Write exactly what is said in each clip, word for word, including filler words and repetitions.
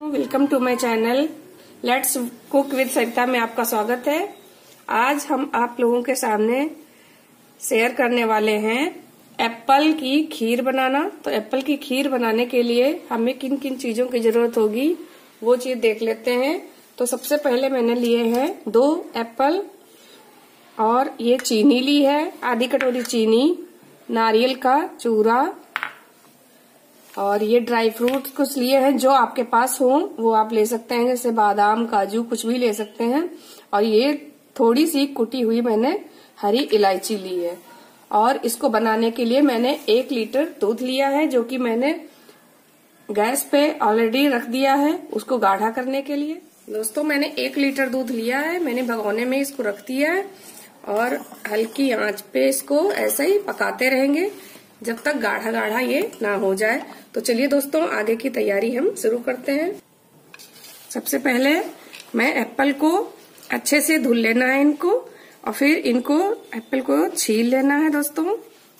Welcome to my channel let's cook with Sarita में आपका स्वागत है। आज हम आप लोगों के सामने शेयर करने वाले हैं एप्पल की खीर बनाना। तो एप्पल की खीर बनाने के लिए हमें किन किन चीजों की जरूरत होगी वो चीज देख लेते हैं। तो सबसे पहले मैंने लिए हैं दो एप्पल और ये चीनी ली है, आधी कटोरी चीनी, नारियल का चूरा और ये ड्राई फ्रूट कुछ लिए हैं जो आपके पास हो वो आप ले सकते हैं, जैसे बादाम, काजू कुछ भी ले सकते हैं। और ये थोड़ी सी कुटी हुई मैंने हरी इलायची ली है। और इसको बनाने के लिए मैंने एक लीटर दूध लिया है जो कि मैंने गैस पे ऑलरेडी रख दिया है उसको गाढ़ा करने के लिए। दोस्तों मैंने एक लीटर दूध लिया है, मैंने भगोने में इसको रख दिया है और हल्की आंच पे इसको ऐसे ही पकाते रहेंगे जब तक गाढ़ा गाढ़ा ये ना हो जाए। तो चलिए दोस्तों आगे की तैयारी हम शुरू करते हैं। सबसे पहले मैं एप्पल को अच्छे से धुल लेना है इनको और फिर इनको एप्पल को छील लेना है। दोस्तों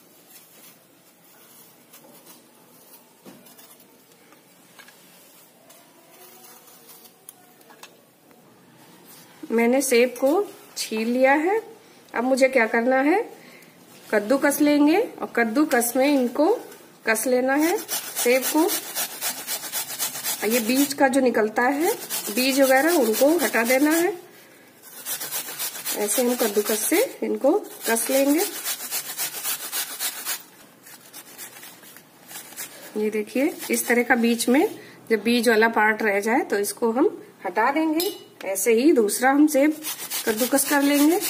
मैंने सेब को छील लिया है। अब मुझे क्या करना है, कद्दू कस लेंगे और कद्दू कस में इनको कस लेना है सेब को। ये बीज का जो निकलता है बीज वगैरह उनको हटा देना है। ऐसे हम कद्दूकस से इनको कस लेंगे। ये देखिए इस तरह का बीच में जब बीज वाला पार्ट रह जाए तो इसको हम हटा देंगे। ऐसे ही दूसरा हम सेब कद्दूकस कर लेंगे।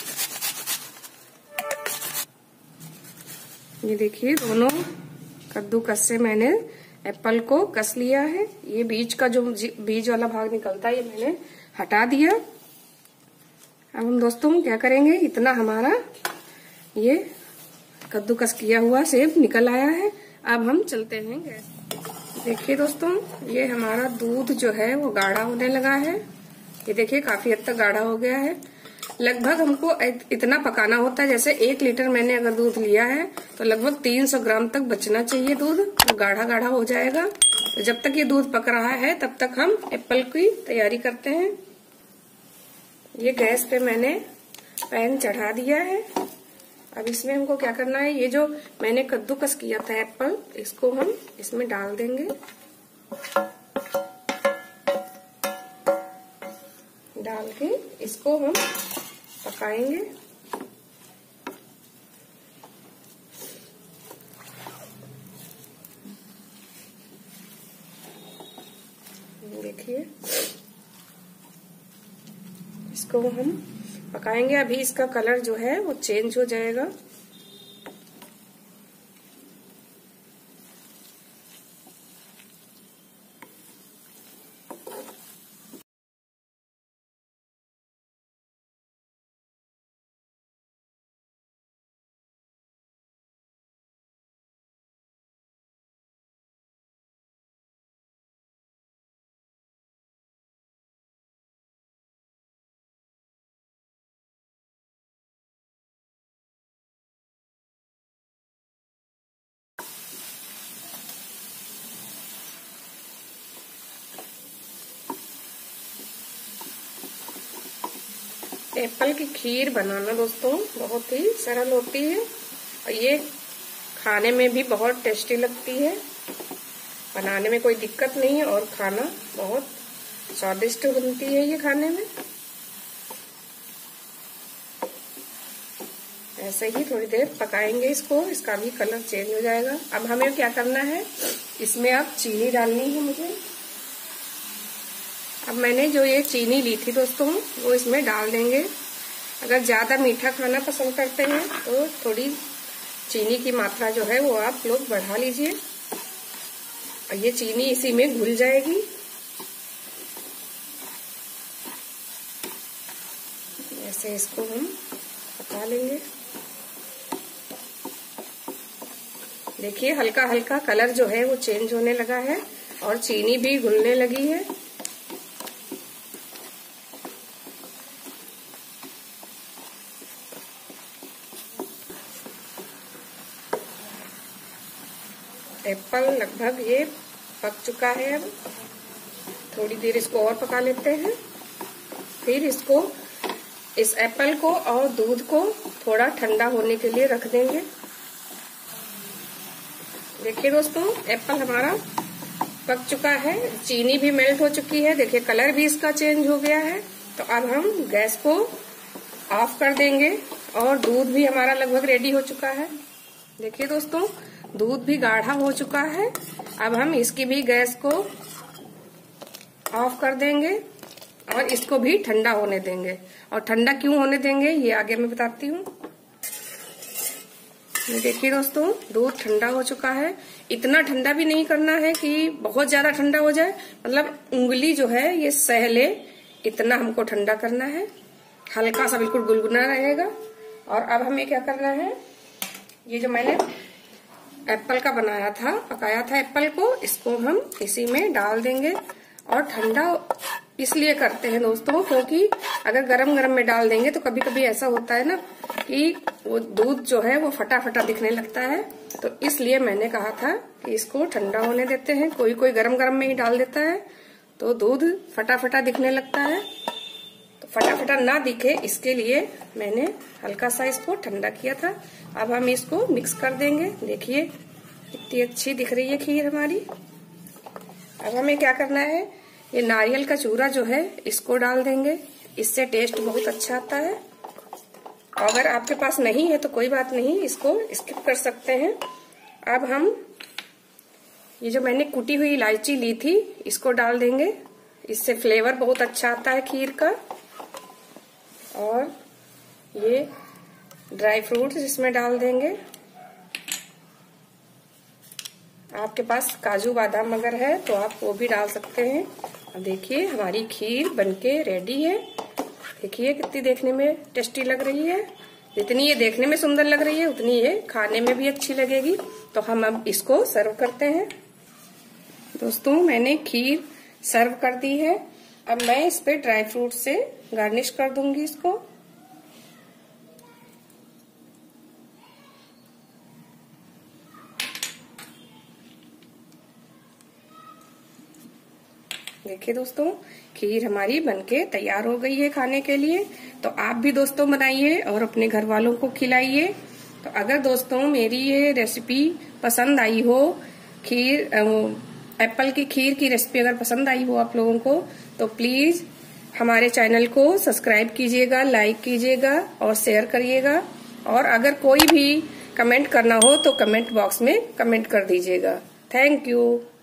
ये देखिए दोनों कद्दूकस से मैंने एप्पल को कस लिया है। ये बीज का जो बीज वाला भाग निकलता है ये मैंने हटा दिया। अब हम दोस्तों क्या करेंगे, इतना हमारा ये कद्दूकस किया हुआ सेब निकल आया है। अब हम चलते हैं गैस। देखिए दोस्तों ये हमारा दूध जो है वो गाढ़ा होने लगा है। ये देखिए काफी हद तक गाढ़ा हो गया है। लगभग हमको इतना पकाना होता है, जैसे एक लीटर मैंने अगर दूध लिया है तो लगभग तीन सौ ग्राम तक बचना चाहिए दूध, तो गाढ़ा गाढ़ा हो जाएगा। तो जब तक ये दूध पक रहा है तब तक हम एप्पल की तैयारी करते हैं। ये गैस पे मैंने पैन चढ़ा दिया है। अब इसमें हमको क्या करना है, ये जो मैंने कद्दूकस किया था एप्पल इसको हम इसमें डाल देंगे। डाल के इसको हम पकाएंगे। देखिए इसको हम पकाएंगे। अभी इसका कलर जो है वो चेंज हो जाएगा। एप्पल की खीर बनाना दोस्तों बहुत ही सरल होती है और ये खाने में भी बहुत टेस्टी लगती है। बनाने में कोई दिक्कत नहीं है और खाना बहुत स्वादिष्ट बनती है ये खाने में। ऐसे ही थोड़ी देर पकाएंगे इसको, इसका भी कलर चेंज हो जाएगा। अब हमें क्या करना है, इसमें अब चीनी डालनी है मुझे। अब मैंने जो ये चीनी ली थी दोस्तों वो इसमें डाल देंगे। अगर ज्यादा मीठा खाना पसंद करते हैं तो थोड़ी चीनी की मात्रा जो है वो आप लोग बढ़ा लीजिए और ये चीनी इसी में घुल जाएगी। ऐसे इसको हम पका लेंगे। देखिए हल्का हल्का कलर जो है वो चेंज होने लगा है और चीनी भी घुलने लगी है। एप्पल लगभग ये पक चुका है। अब थोड़ी देर इसको और पका लेते हैं। फिर इसको इस एप्पल को और दूध को थोड़ा ठंडा होने के लिए रख देंगे। देखिए दोस्तों, एप्पल हमारा पक चुका है, चीनी भी मेल्ट हो चुकी है। देखिए कलर भी इसका चेंज हो गया है। तो अब हम गैस को ऑफ कर देंगे और दूध भी हमारा लगभग रेडी हो चुका है। देखिए दोस्तों, दूध भी गाढ़ा हो चुका है। अब हम इसकी भी गैस को ऑफ कर देंगे और इसको भी ठंडा होने देंगे। और ठंडा क्यों होने देंगे ये आगे मैं बताती हूँ। ये देखिए दोस्तों, दूध ठंडा हो चुका है। इतना ठंडा भी नहीं करना है कि बहुत ज्यादा ठंडा हो जाए, मतलब उंगली जो है ये सह ले, इतना हमको ठंडा करना है। हल्का सा बिल्कुल गुनगुना रहेगा। और अब हमें क्या करना है, ये जो मैंने एप्पल का बनाया था, पकाया था एप्पल को, इसको हम इसी में डाल देंगे। और ठंडा इसलिए करते हैं दोस्तों क्योंकि अगर गरम गरम में डाल देंगे तो कभी कभी ऐसा होता है ना कि वो दूध जो है वो फटा फटा दिखने लगता है। तो इसलिए मैंने कहा था कि इसको ठंडा होने देते हैं। कोई कोई गरम गरम में ही डाल देता है तो दूध फटा फटा दिखने लगता है। तो फटा फटा ना दिखे इसके लिए मैंने हल्का सा इसको ठंडा किया था। अब हम इसको मिक्स कर देंगे। देखिए कितनी अच्छी दिख रही है खीर हमारी। अब हमें क्या करना है, ये नारियल का चूरा जो है इसको डाल देंगे, इससे टेस्ट बहुत अच्छा आता है। अगर आपके पास नहीं है तो कोई बात नहीं, इसको स्किप कर सकते हैं। अब हम ये जो मैंने कुटी हुई इलायची ली थी इसको डाल देंगे, इससे फ्लेवर बहुत अच्छा आता है खीर का। और ये ड्राई फ्रूट्स इसमें डाल देंगे। आपके पास काजू बादाम अगर है तो आप वो भी डाल सकते हैं। अब देखिए हमारी खीर बनके रेडी है। देखिए कितनी देखने में टेस्टी लग रही है। जितनी ये देखने में सुंदर लग रही है उतनी ये खाने में भी अच्छी लगेगी। तो हम अब इसको सर्व करते हैं। दोस्तों मैंने खीर सर्व कर दी है। अब मैं इस पे ड्राई फ्रूट से गार्निश कर दूंगी इसको। देखिए दोस्तों, खीर हमारी बनके तैयार हो गई है खाने के लिए। तो आप भी दोस्तों बनाइए और अपने घर वालों को खिलाइए। तो अगर दोस्तों मेरी ये रेसिपी पसंद आई हो, खीर एप्पल की खीर की रेसिपी अगर पसंद आई हो आप लोगों को, तो प्लीज हमारे चैनल को सब्सक्राइब कीजिएगा, लाइक कीजिएगा और शेयर करिएगा। और अगर कोई भी कमेंट करना हो तो कमेंट बॉक्स में कमेंट कर दीजिएगा। Thank you.